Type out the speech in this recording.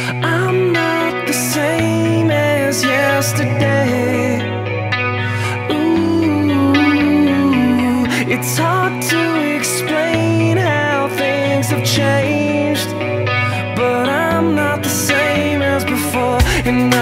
I'm not the same as yesterday. Ooh, it's hard to explain how things have changed, but I'm not the same as before. And